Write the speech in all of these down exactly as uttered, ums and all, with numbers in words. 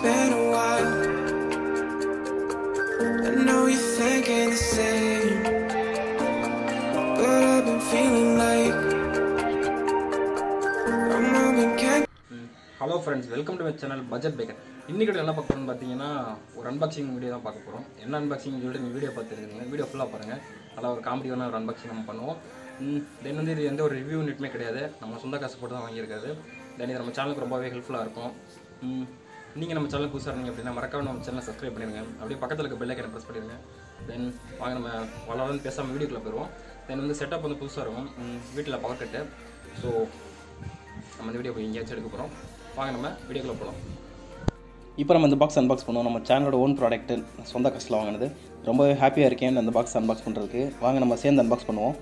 been a while. I know you're thinking the same, but I've been feeling like I'm moving can't. Hello friends, welcome to my channel Budget Baker. இன்னைக்கு என்ன பார்க்க போறோம்னு பாத்தீங்கன்னா ஒரு unboxing video தான் பார்க்க போறோம். என்ன அன்பாக்சிங் சொல்லிட்டு நீங்க வீடியோ பார்த்துருக்கீங்க. வீடியோ ஃபுல்லா பாருங்க. நல்லா ஒரு காமெடியான ஒரு அன்பாக்சிங் நம்ம பண்ணுவோம். தென் வந்து இது எந்த ஒரு ரிவ்யூ யூனிட்மே கிடையாது. நம்ம சொந்த காசு போட்டு தான் வாங்கியிருக்காது. தென் இது நம்ம சேனலுக்கு ரொம்பவே ஹெல்ப்ஃபுல்லாக இருக்கும். நீங்கள் நம்ம சேனலுக்கு புதுசாக இருந்தீங்க அப்படின்னா மறக்காம நம்ம சேனலை சப்ஸ்கிரைப் பண்ணிடுங்க. அப்படியே பக்கத்தில் இருக்க பெல் ஐக்கனை ப்ரெஸ் பண்ணிடுங்க. தென் வாங்க நம்ம வளர்ந்து பேசாமல் வீடியோக்குள்ளே போயிடுவோம். தென் வந்து செட்டப் வந்து புதுசாக இருக்கும். வீட்டில் பவர் கட்டு. ஸோ நம்ம இந்த வீடியோ போய் எங்கேயாச்சும் எடுக்க போகிறோம். வாங்க நம்ம வீடியோக்குள்ளே போகலாம். இப்போ நம்ம இந்த பாக்ஸ் அன்பாக்ஸ் பண்ணுவோம். நம்ம சேனலோட ஓன் ப்ராடக்ட்டு சொந்த காசில் வாங்கினது. ரொம்பவே ஹாப்பியாக இருக்கேன் அந்த பாக்ஸ் அன்பாக்ஸ் பண்ணுறதுக்கு. வாங்க நம்ம சேர்ந்து அன்பாக்ஸ் பண்ணுவோம்.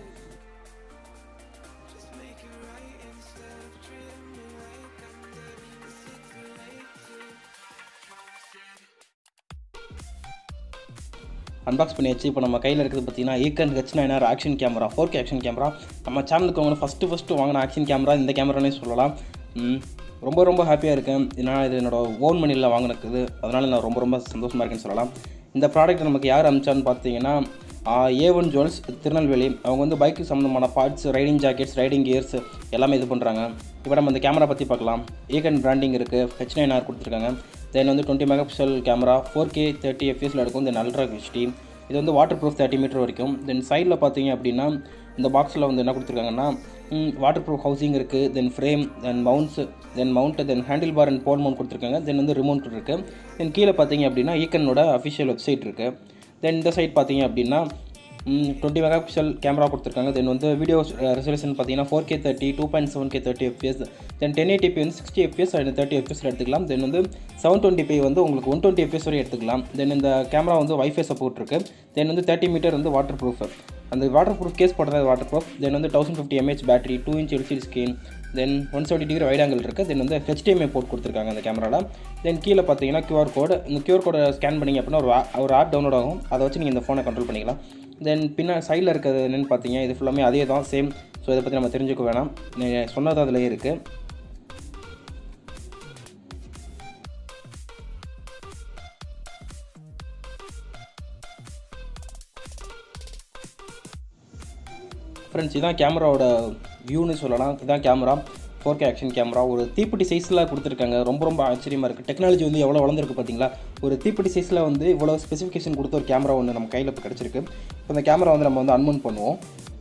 அன்பாக்ஸ் பண்ணியாச்சு. இப்போ நம்ம கையில் இருக்கிறது பார்த்தீங்கன்னா Eken H nine R action camera, four K action camera. நம்ம சேனலுக்கு அவங்க ஃபஸ்ட்டு ஃபஸ்ட்டு வாங்கின ஆக்ஷன் கேமரா இந்த கேமரானே சொல்லலாம். ரொம்ப ரொம்ப ஹாப்பியாக இருக்கேன். ஏன்னா இது என்னோடய ஓன் மணியில் வாங்கினது, அதனால் நான் ரொம்ப ரொம்ப சந்தோஷமாக இருக்கேன்னு சொல்லலாம். இந்த ப்ராடக்ட் நமக்கு யார் அனுப்பிச்சான்னு பார்த்தீங்கன்னா ஏ ஒன் ஜுவல்ஸ் திருநெல்வேலி. அவங்க வந்து பைக்கு சம்மந்தமான parts, riding jackets, riding gears எல்லாமே இது பண்ணுறாங்க. இப்போ நம்ம இந்த கேமரா பற்றி பார்க்கலாம். ஈக்கன் பிராண்டிங் இருக்குது, ஹெச் நைன் ஆர் கொடுத்துருக்காங்க. தென் வந்து twenty megapixel camera, four K thirty எஃப்எஸில் எடுக்கும். Then ultra HD. இது வந்து வாட்டர் ப்ரூஃப் தேர்ட்டி மீட்டர் வரைக்கும். தென் சைடில் பார்த்தீங்க அப்படின்னா இந்த பாக்ஸில் வந்து என்ன கொடுத்துருக்காங்கன்னா வாட்டர் ப்ரூஃப் ஹவுசிங் இருக்குது. Then frame, then mounts, then mount, then handle bar and pole mount கொடுத்துருக்காங்க. தென் வந்து ரிமோட் இருக்குது. தென் கீழே பார்த்தீங்க அப்படின்னா ஈக்கனோட அஃபிஷியல் வெப்சைட் இருக்குது. தென் இந்த சைட் பார்த்தீங்க அப்படின்னா டுவெண்ட்டி மெகா பிக்சல் கேமரா கொடுத்துருக்காங்க. தென் வந்து வீடியோ ரெசல்யூஷன் பார்த்தீங்கன்னா four K thirty, two point seven K thirty FPS, then ten eighty P வந்து சிக்ஸ்டி எஃப்எஸ் அண்ட் தேர்ட்டி எஃப்எஸில் எடுத்துக்கலாம். தென் வந்து செவன் டுவெண்ட்டி பி வந்து உங்களுக்கு ஒன் டுவெண்ட்டி எஃப்எஸ் வரை எடுத்துக்கலாம். தென் இந்த கேமரா வந்து வைஃபை சப்போர்ட் இருக்குது. தென் வந்து தேர்ட்டி மீட்டர் வந்து வாட்டர் ப்ரூஃப். அந்த வாட்டர் ப்ரூஃப் கேஸ் போடுறது வாட்டர் ப்ரூஃப். தென் வந்து thousand fifty mAh battery, two inch LCD screen, then one seventy degree wide angle இருக்குது. தென் வந்து ஹெச்டிஎம்ஐ போர்ட் கொடுத்துருக்காங்க அந்த கேமராவில். தென் கீழே பார்த்தீங்கன்னா கியூஆர் கோடு. இந்த கியூஆர் கோடை ஸ்கேன் பண்ணிங்க அப்படின்னா ஒரு ஒரு ஆப் டவுன்லோட் ஆகும். அதை வச்சு நீங்கள் இந்த ஃபோனை கண்ட்ரோல் பண்ணிக்கலாம். தென் பின்னா சைடில் இருக்கிறது என்னென்னு பார்த்தீங்க, இது ஃபுல்லாமே அதே தான், சேம். ஸோ இதை பற்றி நம்ம தெரிஞ்சுக்க வேணாம், சொன்னது அதிலே இருக்குது. ஃப்ரெண்ட்ஸ் இதான் கேமராவோட வியூன்னு சொல்லலாம். இதான் camera, four K action camera. ஒரு தீப்பெட்டி சைஸில் கொடுத்துருக்காங்க. ரொம்ப ரொம்ப ஆச்சரியமாக இருக்குது. டெக்னாலஜி வந்து எவ்வளோ வளர்ந்துருக்கு பார்த்தீங்களா. ஒரு தீப்பெட்டி சைஸில் வந்து இவ்வளோ ஸ்பெசிஃபிகேஷன் கொடுத்த ஒரு கேமரா ஒன்று நம்ம கையில் இப்போ கிடச்சிருக்கு. இப்போ இந்த கேமரா வந்து நம்ம வந்து அன்மவுண்ட் பண்ணுவோம்.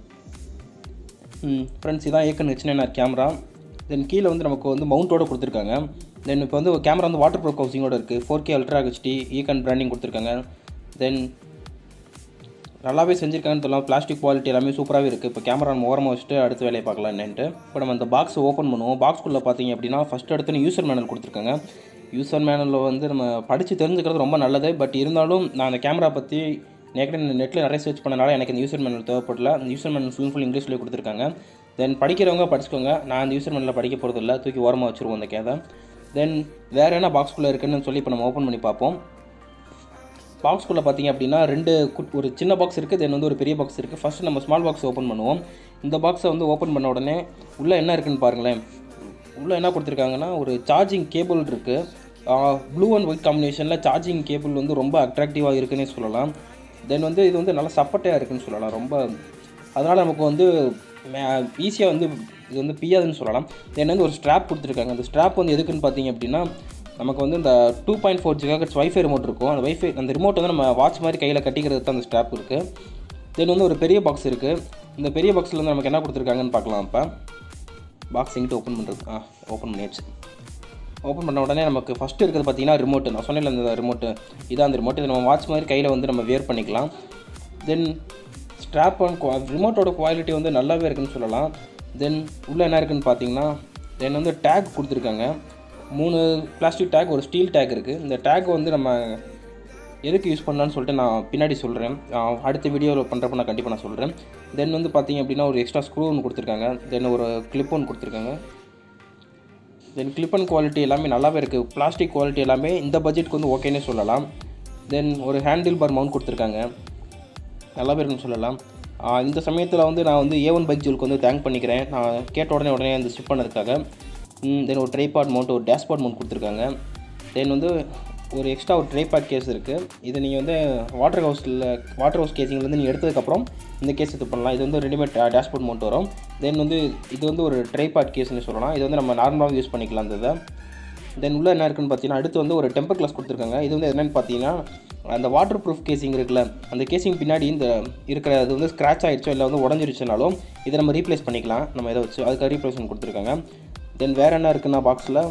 ஃப்ரெண்ட்ஸ் இதான் Eken H nine R camera. Then கீழே வந்து நமக்கு வந்து மவுண்டோடு கொடுத்துருக்காங்க. தென் இப்போ வந்து கேமரா வந்து வாட்டர் ப்ரூஃப் ஹவுசிங்கோடு இருக்குது. Four K ultra HD Eken branding கொடுத்துருக்காங்க. தென் நல்லாவே செஞ்சுருக்காங்கன்னு சொல்லலாம். பிளாஸ்டிக் குவாலிட்டி எல்லாமே சூப்பராகவே இருக்குது. இப்போ கேமரா நம்ம ஓரமாக வச்சுட்டு அடுத்த வேலையை பார்க்கலாம் என்னென்ட்டு. இப்போ நம்ம அந்த பாக்ஸ் ஓப்பன் பண்ணுவோம். பாக்ஸ்குள்ளே பார்த்தீங்க அப்படின்னா ஃபஸ்ட் எடுத்துன்னு யூசர் மேனுவல் கொடுத்துருக்காங்க. யூசர் மேனுவலில் வந்து நம்ம படித்து தெரிஞ்சுக்கிறது ரொம்ப நல்லது. பட் இருந்தாலும் நான் அந்த கேமரா பற்றி நேற்று நெட்டில் நிறைய சர்ச் பண்ணனால எனக்கு இந்த யூசர் மேனுவல் தேவைப்படல. அந்த யூசர் மேனுவல் ஃபுல் ஃபுல் இங்கிலீஷ்லேயே கொடுத்துருக்காங்க. தென் படிக்கிறவங்க படிச்சுக்கோங்க. நான் அந்த யூசர் மேனுவலில் படிக்க போகிறது இல்லை, தூக்கி ஓரமாக வச்சுருவோம் அந்த கேதை. தென் வேறு என்ன பாக்ஸ்குள்ளே இருக்குன்னு சொல்லி இப்போ நம்ம ஓப்பன் பண்ணி பார்ப்போம். பாக்ஸ்குள்ளே பார்த்தீங்க அப்படின்னா ரெண்டு ஒரு சின்ன பாக்ஸ் இருக்குது. தென் வந்து ஒரு பெரிய பாக்ஸ் இருக்குது. ஃபஸ்ட்டு நம்ம ஸ்மால் பாக்ஸ் ஓப்பன் பண்ணுவோம். இந்த பாக்ஸை வந்து ஓப்பன் பண்ண உடனே உள்ளே என்ன இருக்குதுன்னு பாருங்களேன். உள்ளே என்ன கொடுத்துருக்காங்கன்னா ஒரு சார்ஜிங் கேபிள் இருக்குது. ப்ளூ அண்ட் ஒயிட் காம்பினேஷனில் சார்ஜிங் கேபிள் வந்து ரொம்ப அட்ராக்டிவாக இருக்குன்னே சொல்லலாம். தென் வந்து இது வந்து நல்லா சப்போர்ட்டாக இருக்குதுன்னு சொல்லலாம். ரொம்ப அதனால் நமக்கு வந்து ஈஸியாக வந்து இது வந்து பியாதுன்னு சொல்லலாம். தென் வந்து ஒரு ஸ்ட்ராப் கொடுத்துருக்காங்க. அந்த ஸ்ட்ராப் வந்து எதுக்குன்னு பார்த்தீங்க அப்படின்னா நமக்கு வந்து இந்த two point four gigahertz wifi remote இருக்கும். அந்த வைஃபை அந்த ரிமோட் வந்து நம்ம வாட்ச் மாதிரி கையில் கட்டிக்கிறது தான் அந்த ஸ்ட்ராப் இருக்குது. தென் வந்து ஒரு பெரிய பாக்ஸ் இருக்குது. இந்த பெரிய பாக்ஸில் வந்து நமக்கு என்ன கொடுத்துருக்காங்கன்னு பார்க்கலாம். இப்போ பாக்ஸ் எங்கிட்ட ஓப்பன் பண்ணுறது ஆ ஓப்பன் பண்ணியாச்சு. ஓப்பன் பண்ண உடனே நமக்கு ஃபஸ்ட்டு இருக்கிறது பார்த்தீங்கன்னா ரிமோட்டு. நான் சொன்னேன் அந்த ரிமோட்டு இதான் அந்த ரிமோட். இதை நம்ம வாட்ச் மாதிரி கையில் வந்து நம்ம வேர் பண்ணிக்கலாம். தென் ஸ்ட்ராப் அண்ட் ரிமோட்டோட குவாலிட்டி வந்து நல்லாவே இருக்குதுன்னு சொல்லலாம். தென் உள்ளே என்ன இருக்குதுன்னு பார்த்தீங்கன்னா தென் வந்து டேக் கொடுத்துருக்காங்க. மூணு பிளாஸ்டிக் டேக், ஒரு ஸ்டீல் டேக் இருக்குது. இந்த டேக் வந்து நம்ம எதுக்கு யூஸ் பண்ணலான்னு சொல்லிட்டு நான் பின்னாடி சொல்கிறேன். அடுத்த வீடியோவில் பண்ணுறப்ப நான் கண்டிப்பாக நான் சொல்கிறேன். தென் வந்து பார்த்திங்க அப்படின்னா ஒரு எக்ஸ்ட்ரா ஸ்க்ரூ ஒன்று கொடுத்துருக்காங்க. தென் ஒரு கிளிப் ஒன்று கொடுத்துருக்காங்க. தென் கிளிப் அண்ட் குவாலிட்டி எல்லாமே நல்லாவே இருக்குது. பிளாஸ்டிக் குவாலிட்டி எல்லாமே இந்த பட்ஜெட்டுக்கு வந்து ஓகேன்னே சொல்லலாம். தென் ஒரு ஹேண்டில் பார் மவுண்ட் கொடுத்துருக்காங்க. நல்லாவே இருக்குன்னு சொல்லலாம். இந்த சமயத்தில் வந்து நான் வந்து ஏ ஒன் பைக் ஜூலுக்கு வந்து தேங்க் பண்ணிக்கிறேன். நான் கேட்ட உடனே உடனே அந்த ஷிப் பண்ணதுக்காக. தென் ஒரு ட்ரைபாட் மவுண்ட், ஒரு டேஷ்பாட் மவுண்ட் கொடுத்துருக்காங்க. தென் வந்து ஒரு எக்ஸ்ட்ரா ஒரு ட்ரைபாட் கேஸ் இருக்குது. இது நீங்கள் வந்து வாட்டர் ஹவுஸில் வாட்டர் ஹவுஸ் கேசிங்லேருந்து நீங்கள் எடுத்ததுக்கப்புறம் இந்த கேஸ் இது பண்ணலாம். இது வந்து ரெடிமேட் டேஷ்போர்ட் மவுண்ட் வரும். தென் வந்து இது வந்து ஒரு ட்ரைபாட் கேஸ்ன்னு சொல்லலாம். இது வந்து நம்ம நார்மலாக யூஸ் பண்ணிக்கலாம். அந்த இதை தென் உள்ளே என்ன இருக்குன்னு பார்த்தீங்கன்னா அடுத்து வந்து ஒரு டெம்பர் கிளாஸ் கொடுத்துருக்காங்க. இது வந்து என்னென்னு பார்த்தீங்கன்னா அந்த வாட்டர் ப்ரூஃப் கேசிங் இருக்குல்ல, அந்த கேசிங் பின்னாடி இந்த இருக்கிற அது வந்து ஸ்க்ராட்ச் ஆகிடுச்சோ இல்லை வந்து உடஞ்சிருச்சுனாலும் இதை நம்ம ரீப்ளேஸ் பண்ணிக்கலாம் நம்ம இதை வச்சு. அதுக்காக ரீப்ளேஸ்மெண்ட் கொடுத்துருக்காங்க. தென் வேறு என்ன இருக்குன்னா பாக்ஸில்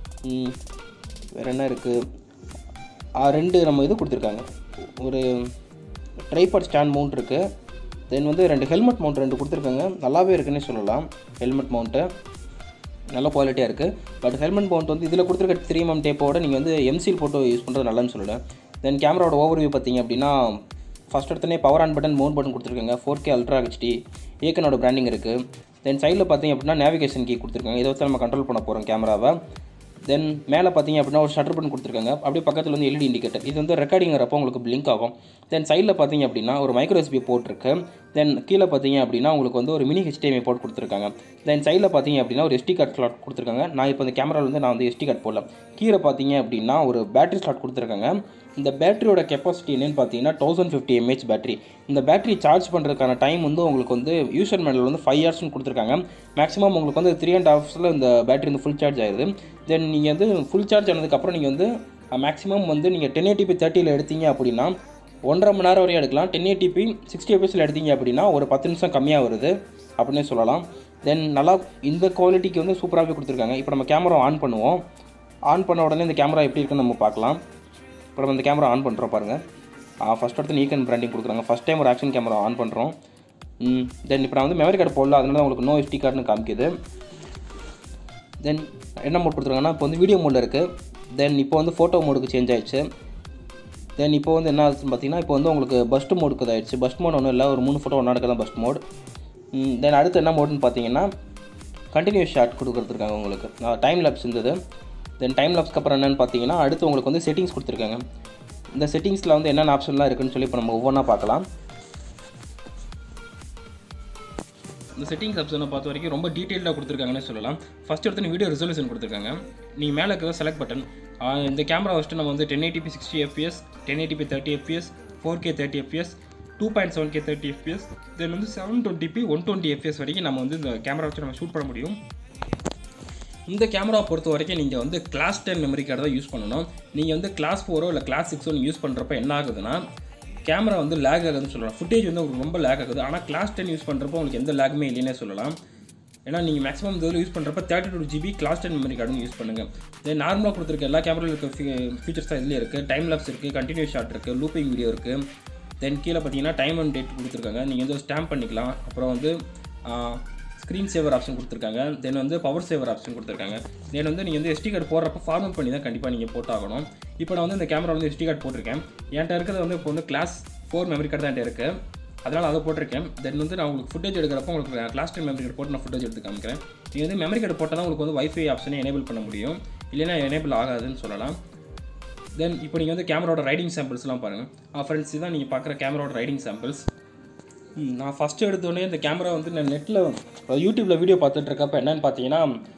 வேறு என்ன இருக்குது, ரெண்டு நம்ம இது கொடுத்துருக்காங்க. ஒரு ட்ரைபாட் ஸ்டாண்ட் மவுண்ட் இருக்குது. தென் வந்து ரெண்டு ஹெல்மெட் மவுண்ட் ரெண்டு கொடுத்துருக்காங்க. நல்லாவே இருக்குன்னே சொல்லலாம். ஹெல்மெட் மவுண்ட்டு நல்ல குவாலிட்டியாக இருக்குது. பட் ஹெல்மெட் மவுண்ட் வந்து இதில் கொடுத்துருக்க த்ரீ எம் டேப்போட நீங்கள் வந்து எம்சில் போட்டோ யூஸ் பண்ணுறது நல்லன்னு சொல்லுவேன். தென் கேமராவோட ஓவர் வியூ பார்த்திங்க அப்படின்னா ஃபஸ்ட் எடுத்தோடனே power on button, mount button கொடுத்துருக்காங்க. ஃபோர் கே அல்ட்ரா ஹெச்டி ஏக்கனோட பிராண்டிங் இருக்குது. தென் சைடில் பார்த்திங்க அப்படின்னா நேவிகேஷன் கீ கொடுத்துருக்காங்க. இதை வச்சு நம்ம கண்ட்ரோல் பண்ண போகிறோம் கேமராவை. தென் மேலே பார்த்திங்க அப்படின்னா ஒரு ஷட்டர் பட்டன் கொடுத்துருக்காங்க. அப்படியே பக்கத்தில் வந்து எல்இடி இண்டிகேட்டர். இது வந்து ரெக்கார்டிங் வரப்போ உங்களுக்கு பிளிங்க் ஆகும். தென் சைடில் பார்த்திங்க அப்படின்னா ஒரு மைக்ரோ எஸ்பி போர்ட் இருக்குது. தென் கீழே பார்த்திங்க அப்படின்னா உங்களுக்கு வந்து ஒரு மினி ஹெச்டிஎம்ஐ போர்ட் கொடுத்துருக்காங்க. தென் சைடில் பார்த்திங்க அப்படின்னா ஒரு எஸ்டி கார்டு ஸ்லாட் கொடுத்துருக்காங்க. நான் இப்போ இந்த கேமராவில் வந்து நான் வந்து எஸ்டி கார்டு போடல. கீழே பார்த்திங்க அப்படின்னா ஒரு பேட்டரி ஸ்லாட் கொடுத்துருக்காங்க. இந்த பேட்டரியோட கெப்பாசிட்டி என்னென்னு பார்த்தீங்கன்னா தௌசண்ட் ஃபிஃப்டி எம்ஏஹெச் பேட்டரி. இந்த பேட்டரி சார்ஜ் பண்ணுறதுக்கான டைம் வந்து உங்களுக்கு வந்து யூசர் மேனுவல் வந்து ஃபைவ் ஹவர்ஸ்னு கொடுத்துருக்காங்க. மேக்ஸிமம் உங்களுக்கு வந்து த்ரீ அண்ட் ஹவர்ஸில் இந்த பேட்டரி வந்து ஃபுல் சார்ஜ் ஆயிடுது. தென் நீங்கள் வந்து ஃபுல் சார்ஜ் ஆனதுக்கப்புறம் நீங்கள் வந்து மேக்ஸிமம் வந்து நீங்கள் டென் எயிட்டிபி தேர்ட்டியில் எடுத்தீங்க அப்படின்னா ஒன்றரை மணி நேரம் வரையும் எடுக்கலாம். டென் எயிட்டிபி சிக்ஸ்டி எஃப்எஸில் எடுத்தீங்க அப்படின்னா ஒரு பத்து நிமிஷம் கம்மியாக வருது அப்படின்னே சொல்லலாம். தென் நல்லா இந்த குவாலிட்டிக்கு வந்து சூப்பராகவே கொடுத்துருக்காங்க. இப்போ நம்ம கேமரா ஆன் பண்ணுவோம். ஆன் பண்ண உடனே இந்த கேமரா எப்படி இருக்குன்னு நம்ம பார்க்கலாம். இப்போ நம்ம இந்த கேமரா ஆன் பண்ணுறோம் பாருங்கள். ஃபஸ்ட் எடுத்து ஈக்கன் பிராண்டிங் கொடுக்குறாங்க. ஃபஸ்ட் டைம் ஒரு ஆக்ஷன் கேமரா ஆன் பண்ணுறோம். தென் இப்போ நான் வந்து மெமரி கார்டு போடல, அதனால தான் உங்களுக்கு நோ எஸ்டி கார்டுன்னு காமிக்குது. தென் என்ன மோட் கொடுத்துருக்காங்கன்னா இப்போ வந்து வீடியோ மோடில் இருக்குது. தென் இப்போ வந்து ஃபோட்டோ மோடுக்கு சேஞ்ச் ஆகிடுச்சு. தென் இப்போ வந்து என்ன ஆச்சுன்னு பார்த்தீங்கன்னா இப்போ வந்து உங்களுக்கு பஸ்ட் மோடுக்கு இதாகிடுச்சு. பஸ்ட் மோட் ஒன்றும் இல்லை, ஒரு மூணு ஃபோட்டோ ஒன்றா எடுக்கலாம் பஸ்ட் மோட். தென் அடுத்து என்ன மோடுன்னு பார்த்தீங்கன்னா கண்டினியூஸ் ஷாட் கொடுக்குறதுருக்காங்க. உங்களுக்கு டைம் லேப்ஸ் இருந்தது. தென் டைம் லேப்ஸ்க்கு அப்புறம் என்னென்னு பார்த்தீங்கன்னா அடுத்து உங்களுக்கு வந்து செட்டிங்ஸ் கொடுத்துருக்காங்க. இந்த செட்டிங்ஸில் வந்து என்னென்ன ஆப்ஷன்லாம் இருக்குன்னு சொல்லி இப்போ நம்ம ஒவ்வொன்றா பார்க்கலாம். இந்த செட்டிங்ஸ் ஆப்ஷனை பார்த்த வரைக்கும் ரொம்ப டீட்டெயிலாக கொடுத்துருக்காங்கன்னு சொல்லலாம். ஃபஸ்ட் எடுத்து வீடியோ ரெசல்யூஷன் கொடுத்துருக்காங்க. நீங்கள் மேலே இருக்கிற செலக்ட் பட்டன். இந்த கேமரா ஃபஸ்ட்டு நம்ம வந்து ten eighty p sixty FPS, ten eighty p thirty FPS, four K thirty FPS, two point seven K thirty FPS, then வந்து seven twenty p one twenty FPS வரைக்கும் நம்ம வந்து இந்த கேமரா வச்சு நம்ம ஷூட் பண்ண முடியும். இந்த கேமரா பொறுத்த வரைக்கும் நீங்கள் வந்து கிளாஸ் டென் மெமரி கார்டு தான் யூஸ் பண்ணணும். நீங்கள் வந்து கிளாஸ் ஃபோரோ இல்லை கிளாஸ் சிக்ஸோ நீங்கள் யூஸ் பண்ணுறப்ப என்ன ஆகுதுன்னா கேமரா வந்து லேக் ஆகுதுன்னு சொல்லலாம். ஃபுட்டேஜ் வந்து உங்களுக்கு ரொம்ப லேக் ஆகுது. ஆனால் கிளாஸ் டென் யூஸ் பண்ணுறப்போ உங்களுக்கு எந்த லேக்குமே இல்லைன்னே சொல்லலாம். ஏன்னா நீங்கள் மேக்ஸிமம் இதில் யூஸ் பண்ணுறப்ப thirty two GB class ten memory card use பண்ணுங்கள். தென் நார்மலாக கொடுத்துருக்க எல்லா கேமராவில் இருக்க ஃபீச்சர்ஸ் தான் இதுலேயே இருக்குது. டைம் லேப்ஸ் இருக்குது, கண்டினியூஸ் ஷாட் இருக்குது, லூப்பிங் வீடியோ இருக்குது. தென் கீழே பார்த்தீங்கன்னா டைம் அண்ட் டேட் கொடுத்துருக்காங்க. நீங்கள் வந்து ஸ்டாம்ப் பண்ணிக்கலாம். அப்புறம் வந்து ஸ்க்ரீன் சேவர் ஆப்ஷன் கொடுத்துருக்காங்க. தென் வந்து பவர் சேவர் ஆப்ஷன் கொடுத்துருக்காங்க. தென் வந்து நீங்கள் வந்து எஸ்டி கார்டு போடுறப்ப ஃபார்மேட் பண்ணி தான் கண்டிப்பாக நீங்கள் போட்டாகணும். இப்போ நான் வந்து இந்த கேமரா வந்து எஸ்டி கார்டு போட்டிருக்கேன். என்கிட்ட இருக்கிறது வந்து இப்போ வந்து கிளாஸ் ஃபோர் மெமரி கார்டு தான் என்கிட்ட இருக்குது. அதனால் அதை போட்டிருக்கேன். தென் வந்து நான் உங்களுக்கு ஃபுட்டேஜ் எடுக்கிறப்போ உங்களுக்கு கிளாஸ் டென் மெமரி கார்டு போட்டு நான் ஃபுட்டேஜ் எடுத்து காமிக்கிறேன். நீங்கள் வந்து மெமரி கார்டு போட்டால் தான் உங்களுக்கு வந்து வைஃபை ஆப்ஷனை எனேபிள் பண்ண முடியும். இல்லைன்னா எனேபிள் ஆகாதுன்னு சொல்லலாம். தென் இப்போ நீங்கள் வந்து கேமராவோட ரைடிங் சாம்பிள்ஸ்லாம் பாருங்கள். ஃப்ரெண்ட்ஸ் இதுதான் நீங்கள் பார்க்குற கேமராவோட ரைடிங் சாம்பிள்ஸ். நான் ஃபஸ்ட்டு எடுத்தோடனே இந்த கேமரா வந்து நான் நெட்டில் யூடியூப்பில் வீடியோ பார்த்துட்ருக்கப்போ என்னென்னு பார்த்தீங்கன்னா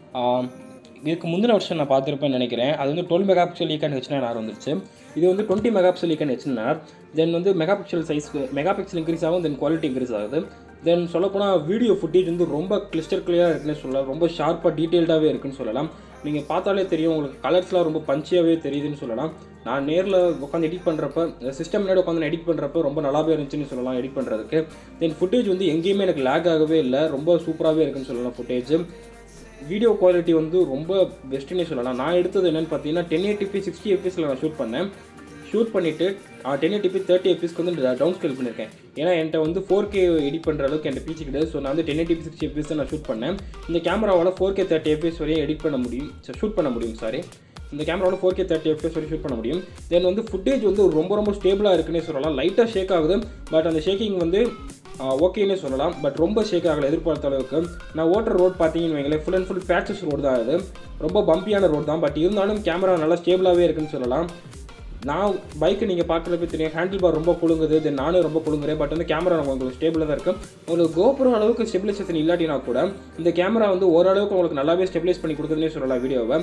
இதுக்கு முந்தின வருஷம் நான் பார்த்துருப்பேன்னு நினைக்கிறேன். அது வந்து twelve megapixel Eken H nine R வந்துருச்சு. இது வந்து twenty megapixel Eken H nine R. Then வந்து megapixel size megapixel increase ஆகும். தென் குவாலிட்டி இன்க்ரீஸ் ஆகுது. தென் சொல்லப்போனால் வீடியோ ஃபுட்டேஜ் வந்து ரொம்ப கிளிஸ்டர் கிளியராக இருக்குன்னு சொல்லலாம். ரொம்ப ஷார்ப்பாக டீட்டெயில்டாகவே இருக்குன்னு சொல்லலாம். நீங்கள் பார்த்தாலே தெரியும், உங்களுக்கு கலர்ஸ்லாம் ரொம்ப பஞ்சியாகவே தெரியுதுன்னு சொல்லலாம். நான் நேரில் உட்காந்து எடிட் பண்ணுறப்ப சிஸ்டம் முன்னாடி உட்காந்து எடிட் பண்ணுறப்ப ரொம்ப நல்லாவே இருந்துச்சுன்னு சொல்லலாம் எடிட் பண்ணுறதுக்கு. தென் ஃபுட்டேஜ் வந்து எங்கேயுமே எனக்கு லேக் ஆகவே இல்லை. ரொம்ப சூப்பராகவே இருக்குன்னு சொல்லலாம் ஃபுட்டேஜ். வீடியோ குவாலிட்டி வந்து ரொம்ப பெஸ்ட்டுன்னே சொல்லலாம். நான் எடுத்தது என்னென்னு பார்த்தீங்கன்னா டென் எயிட்டிபி சிக்ஸ்டி எஃப்பிஎஸில் நான் ஷூட் பண்ணேன். ஷூட் பண்ணிவிட்டு டென் எயிட்டிபி தேர்ட்டி எஃப்பிஎஸ்க்கு வந்து டவுன் ஸ்கேல் பண்ணியிருக்கேன். ஏன்னா என்கிட்ட வந்து ஃபோர் கே எடிட் பண்ணுற அளவுக்கு என்கிட்ட பீச்சு கிடையாது. ஸோ நான் வந்து டென் எயிட்டிபி சிக்ஸ்டி எஃப்பிஎஸ் நான் ஷூட் பண்ணேன். இந்த கேமராவால் ஃபோர் கே தேர்ட்டி எஃப்பிஎஸ் வரையும் எடிட் பண்ண முடியும், ஷூட் பண்ண முடியும் சாரி இந்த கேமராவோட ஃபோர் கே தேர்ட்டி எஃப்பிஎஸ் வரை ஷூட் பண்ண முடியும். தென் வந்து ஃபுட்டேஜ் வந்து ரொம்ப ரொம்ப ஸ்டேபிளாக இருக்குன்னே சொல்லலாம். லைட்டாக ஷேக் ஆகுது, பட் அந்த ஷேக்கிங் வந்து ஓகேன்னே சொல்லலாம். பட் ரொம்ப ஷேக் ஆகலை எதிர்பார்த்த அளவுக்கு. நான் ஓட்டுற ரோட் பார்த்தீங்கன்னு வைங்களேன், full and full patches road தான். அது ரொம்ப பம்பியான ரோடு தான். பட் இருந்தாலும் கேமரா நல்லா ஸ்டேபிளாகவே இருக்குன்னு சொல்லலாம். நான் பைக்கு நீங்கள் பார்க்குறப்ப தெரியும், ஹேண்டில் பார் ரொம்ப குலுங்குது. தென் நானும் ரொம்ப குலுங்குறேன். பட் வந்து கேமரா உங்களுக்கு ஸ்டேபிளாக தான் இருக்குது. உங்களுக்கு கோப்ரோ அளவுக்கு ஸ்டெபிலைசேஷன் இல்லாட்டினா கூட இந்த கேமரா வந்து ஓரளவுக்கு உங்களுக்கு நல்லாவே ஸ்டெபிலைஸ் பண்ணி கொடுக்குதுன்னே சொல்லலாம் வீடியோவை.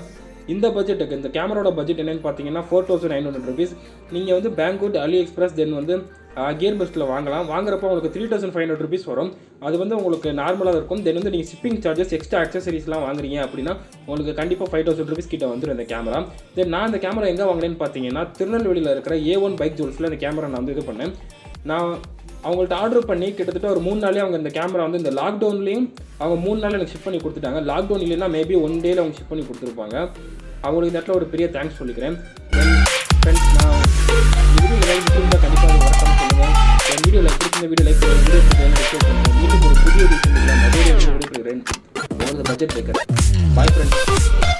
இந்த பட்ஜெட்டுக்கு இந்த கேமராவோட பட்ஜெட் என்னென்னு பார்த்தீங்கன்னா four thousand nine hundred rupees. நீங்கள் வந்து பேங்க்வுட், அலி எக்ஸ்பிரஸ், தென் வந்து கியர் பெஸ்ட்டில் வாங்கலாம். வாங்குறப்போ உங்களுக்கு three thousand five hundred rupees வரும். அது வந்து உங்களுக்கு நார்மலாக இருக்கும். தென் வந்து நீங்கள் ஷிப்பிங் சார்ஜஸ், எக்ஸ்ட்ரா அக்சசரிஸ்லாம் வாங்குறீங்க அப்படின்னா உங்களுக்கு கண்டிப்பாக ஃபைவ் தௌசண்ட் ருபீஸ் கிட்ட வந்துடும் இந்த கேமரா. தென் நான் இந்த கேமரா எங்கே வாங்கினேன்னு பார்த்தீங்கன்னா திருநெல்வேலியில் இருக்கிற ஏ ஒன் பைக் ஜுவல்ஸில் இந்த கேமரா நான் வந்து இது பண்ணேன். நான் அவங்கள்ட்ட ஆர்டர் பண்ணி கிட்டத்தட்ட ஒரு மூணு நாளே அவங்க இந்த கேமரா வந்து இந்த லாக்டவுன்லேயும் அவங்க மூணு நாள் எனக்கு ஷிப் பண்ணி கொடுத்துட்டாங்க. லாக்டவுன் இல்லைன்னா மேபி ஒன் டேயில் அவங்க ஷிப் பண்ணி கொடுத்துருப்பாங்க. அவங்களுக்கு இந்த இடத்துல ஒரு பெரிய தேங்க்ஸ் சொல்லிக்கிறேன். ஃப்ரெண்ட்ஸ், நான் வீடியோ லைக் இருந்தால் கண்டிப்பாக வணக்கம் சொல்லுங்கள். என் வீடியோ லைக் பிடிச்சிருந்த வீடியோ லைக் வீடியோ பண்ணுறேன். வீட்டுக்கு ஒரு புதிய விஷயம் இல்லை, அதே வீடியோ எடுக்கிறேன். உங்களுக்கு பட்ஜெட் வைக்கிறேன். Bye friends.